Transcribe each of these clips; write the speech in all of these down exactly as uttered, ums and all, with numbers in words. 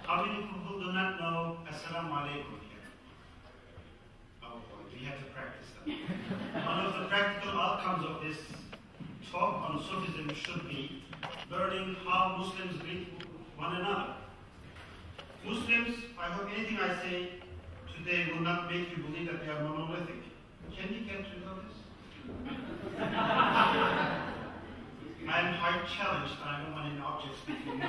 How many people do not know Assalamu alaikum here? Oh boy, we have to practice that. One of the practical outcomes of this talk on Sufism should be learning how Muslims greet one another. Muslims, I hope anything I say today will not make you believe that they are monolithic. Can you get rid of this? I am quite challenged, and I don't want any objects between me.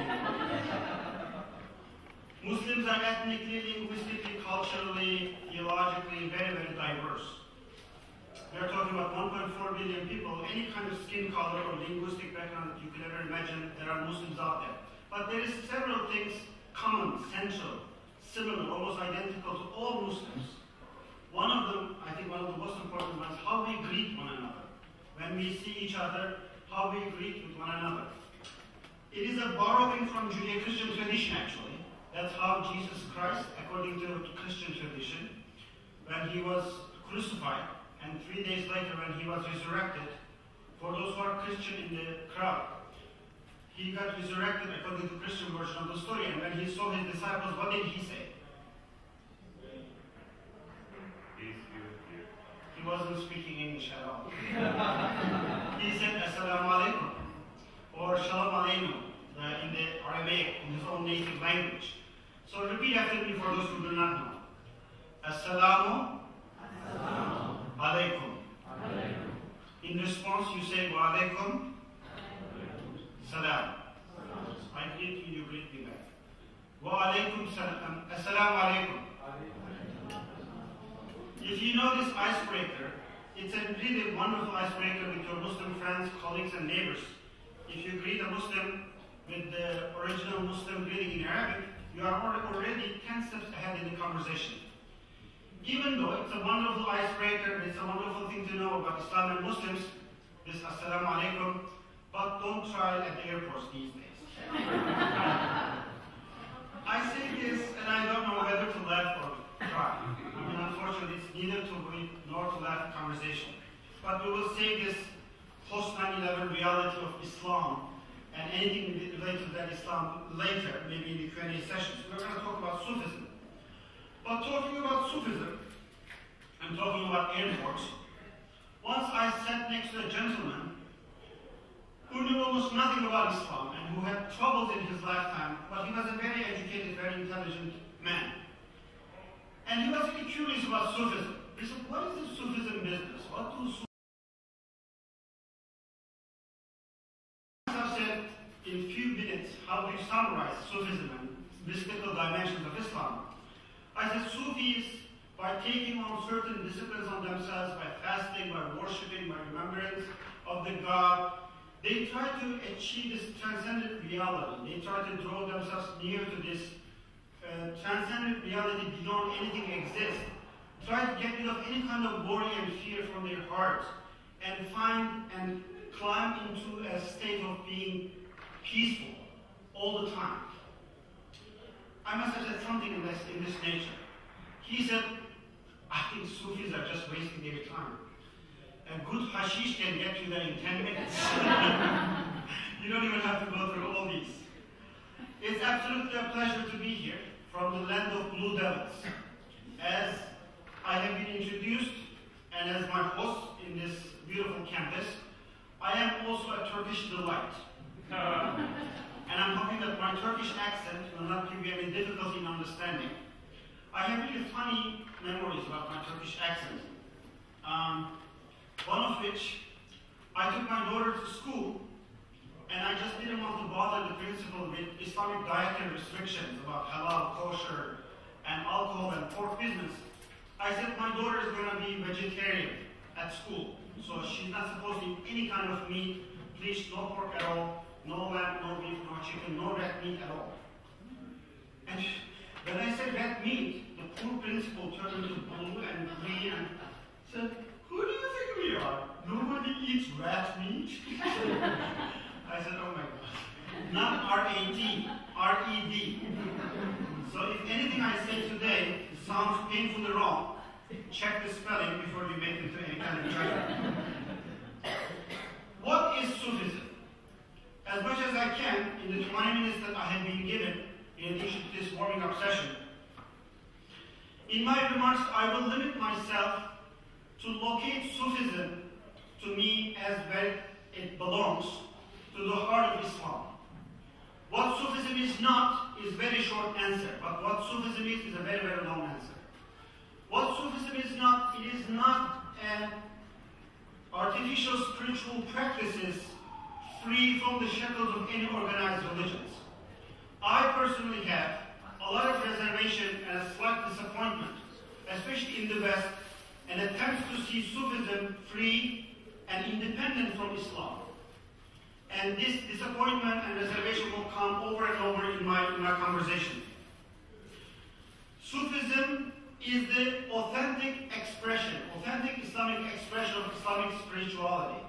Muslims are ethnically, linguistically, culturally, theologically very, very diverse. We are talking about one point four billion people, any kind of skin color or linguistic background that you could ever imagine, there are Muslims out there. But there is several things common, central, similar, almost identical to all Muslims. One of them, I think one of the most important ones, how we greet one another. When we see each other, how we greet with one another. It is a borrowing from Judeo-Christian tradition, actually. That's how Jesus Christ, according to Christian tradition, when he was crucified, and three days later when he was resurrected, for those who are Christian in the crowd, he got resurrected according to the Christian version of the story, and when he saw his disciples, what did he say? He wasn't speaking English at all. He said, Assalamu alaikum, or Shalom aleinu, uh, in the Aramaic, in his own native language. So repeat after me for those who do not know. Assalamu alaikum. In response, you say, Wa alaikum salam. I greet you, you greet me back. Wa alaikum salam. Assalamu alaikum. If you know this icebreaker, it's a really wonderful icebreaker with your Muslim friends, colleagues, and neighbors. If you greet a Muslim with the original Muslim greeting in Arabic, you are already ten steps ahead in the conversation. Even though it's a wonderful icebreaker, it's a wonderful thing to know about Islam and Muslims, this Assalamu alaikum, but don't try it at the airports these days. I say this, and I don't know whether to laugh or cry. I mean, unfortunately, it's neither to read nor to laugh conversation. But we will save this post nine eleven reality of Islam and anything related to that Islam later, maybe in the Q and A sessions. We're going to talk about Sufism. But talking about Sufism and talking about airports, once I sat next to a gentleman who knew almost nothing about Islam and who had troubles in his lifetime, but he was a very educated, very intelligent man. And he was really curious about Sufism. He said, what is this Sufism business? What do Sufism? I've said in a few minutes how do you summarize Sufism and mystical dimensions of Islam. I said Sufis, by taking on certain disciplines on themselves, by fasting, by worshipping, by remembrance of the God, they try to achieve this transcendent reality. They try to draw themselves near to this uh, transcendent reality beyond anything exists. Try to get rid of any kind of worry and fear from their hearts and find and climb into a state of being peaceful all the time. I must have said something in this, in this nature. He said, I think Sufis are just wasting their time. A good hashish can get you there in ten minutes. You don't even have to go through all these. It's absolutely a pleasure to be here from the land of Blue Devils. As I have been introduced, and as my host in this beautiful campus, I am also a Turkish delight. And I'm hoping that my Turkish accent will not give you any difficulty in understanding. I have really funny memories about my Turkish accent. Um, one of which, I took my daughter to school, and I just didn't want to bother the principal with Islamic dietary restrictions about halal, kosher, and alcohol and pork business. I said my daughter is going to be vegetarian at school, so she's not supposed to eat any kind of meat, please, no pork at all, no lamb, no beef, no chicken, no red meat at all. And when I said red meat, the poor principal turned into blue and green and said, who do you think we are? Nobody eats rat meat? I said, oh my God. Not R A T, R E D. So if anything I say today sounds painfully wrong, check the spelling before you make it to any kind of judgment. What is Sufism? As much as I can, in the twenty minutes that I have been given, in addition to this warming up session. In my remarks, I will limit myself to locate Sufism to me as where it belongs, to the heart of Islam. What Sufism is not is a very short answer, but what Sufism is is a very, very long answer. What Sufism is not, it is not an artificial spiritual practices free from the shackles of any organized religions. I personally have a lot of reservation and a slight disappointment, especially in the West, and attempts to see Sufism free and independent from Islam. And this disappointment and reservation will come over and over in my, in my conversation. Sufism is the authentic expression, authentic Islamic expression of Islamic spirituality.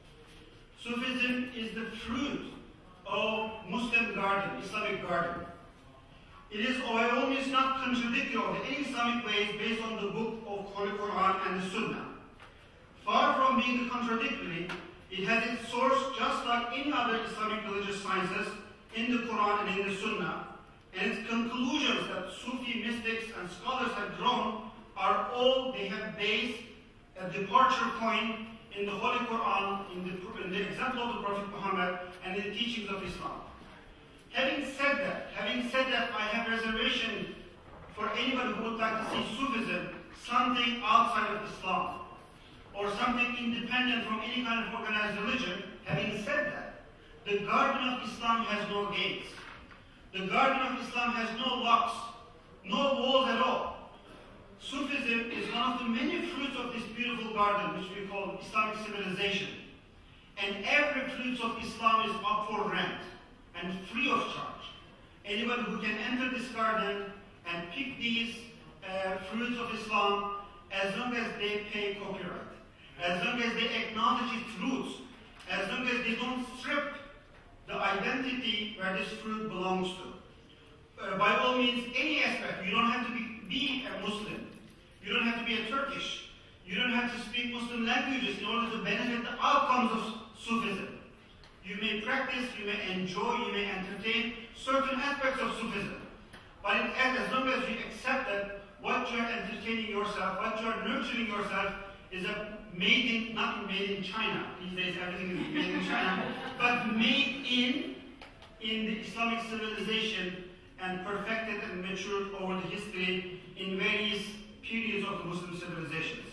Sufism is the fruit of Muslim garden, Islamic garden. It is by all means not contradictory of any Islamic ways based on the book of Holy Quran and the Sunnah. Far from being contradictory, it has its source just like any other Islamic religious sciences in the Quran and in the Sunnah, and its conclusions that Sufi mystics and scholars have drawn are all they have based a departure point in the Holy Quran, in the, in the example of the Prophet Muhammad, and in the teachings of Islam. Having said that, having said that, I have reservation for anybody who would like to see Sufism something outside of Islam, or something independent from any kind of organized religion. Having said that, the garden of Islam has no gates. The garden of Islam has no locks, no walls at all. Sufism is one of the many fruits of this beautiful garden, which we call Islamic civilization. And every fruit of Islam is up for rent and free of charge. Anybody who can enter this garden and pick these uh, fruits of Islam, as long as they pay copyright, as long as they acknowledge its roots, as long as they don't strip the identity where this fruit belongs to. Uh, by all means, any aspect. You don't have to be, be a Muslim. You don't have to be a Turkish. You don't have to speak Muslim languages in order to benefit the outcomes of Sufism. You may practice, you may enjoy, you may entertain certain aspects of Sufism. But it, as long as you accept that what you are entertaining yourself, what you are nurturing yourself, is a made in, not made in China. These days everything is made in China, but made in, in the Islamic civilization and perfected and matured over the history in various periods of the Muslim civilizations.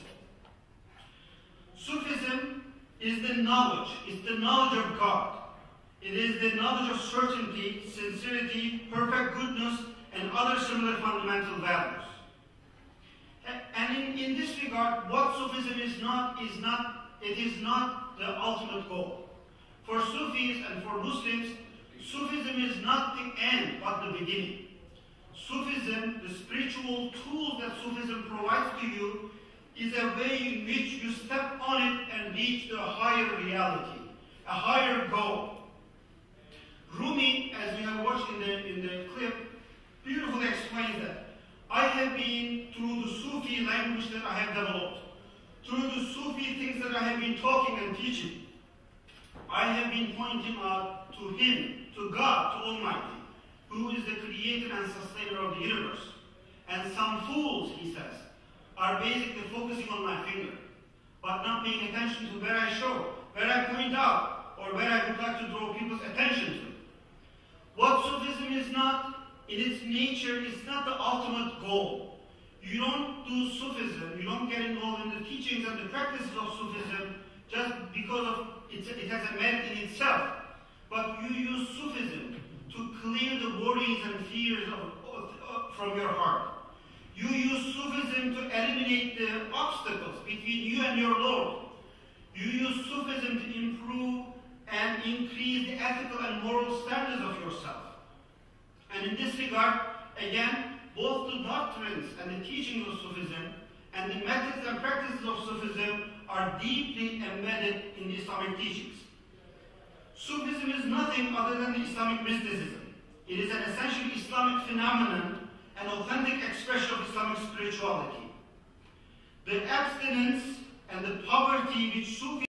Sufism is the knowledge, it's the knowledge of God. It is the knowledge of certainty, sincerity, perfect goodness, and other similar fundamental values. And in, in this regard, what Sufism is not, is not, it is not the ultimate goal. For Sufis and for Muslims, Sufism is not the end, but the beginning. Sufism, the spiritual tool that Sufism provides to you, is a way in which you step on it and reach the higher reality, a higher goal. Rumi, as we have watched in the, in the clip, beautifully explains that. I have been, through the Sufi language that I have developed, through the Sufi things that I have been talking and teaching, I have been pointing out to Him, to God, to Almighty, who is the creator and sustainer of the universe. And some fools, he says, are basically focusing on my finger, but not paying attention to where I show, where I point out, or where I would like to draw people's attention to. What Sufism is not, in its nature, it's not the ultimate goal. You don't do Sufism, you don't get involved in the teachings and the practices of Sufism just because of it's, it has a merit in itself. But you use Sufism to clear the worries and fears of, of, of, from your heart. You use Sufism to eliminate the obstacles between you and your Lord. You use Sufism to improve and increase the ethical and moral standards of yourself. And in this regard, again, both the doctrines and the teachings of Sufism and the methods and practices of Sufism are deeply embedded in the Islamic teachings. Sufism is nothing other than the Islamic mysticism. It is an essentially Islamic phenomenon, an authentic expression of Islamic spirituality. The abstinence and the poverty which Sufism